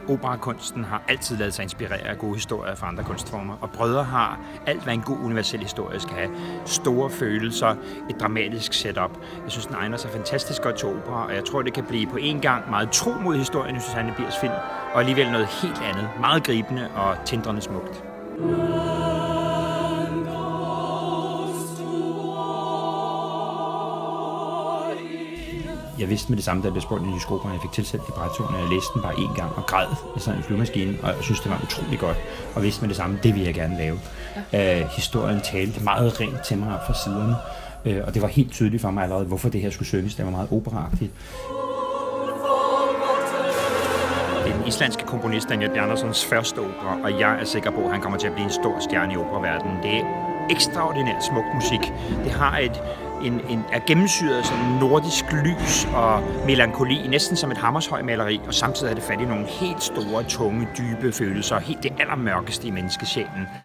Operakunsten har altid ladet sig inspirere af gode historier fra andre kunstformer, og Brødre har alt, hvad en god universel historie skal have. Store følelser, et dramatisk setup. Jeg synes, den egner sig fantastisk godt til opera, og jeg tror, det kan blive på en gang meget tro mod historien i Susanne Biers film, og alligevel noget helt andet. Meget gribende og tindrende smukt. Jeg vidste med det samme, da jeg blev spurgt i Jysk Opera, jeg fik tilsendt librettoen, og jeg læste den bare én gang og græd i sådan en flyvemaskine, og jeg synes, det var utrolig godt. Og vidste med det samme, det vil jeg gerne lave. Historien talte meget rent til mig fra siderne, og det var helt tydeligt for mig allerede, hvorfor det her skulle synges. Det var meget operaagtigt. Det er den islandske komponist Daniel Bjarnasons første opera, og jeg er sikker på, at han kommer til at blive en stor stjerne i operaverdenen. Det er ekstraordinært smuk musik. Det har er gennemsyret af sådan nordisk lys og melankoli, næsten som et Hammershøi-maleri, og samtidig er det fat i nogle helt store, tunge, dybe følelser, helt det allermørkeste i menneskesjælen.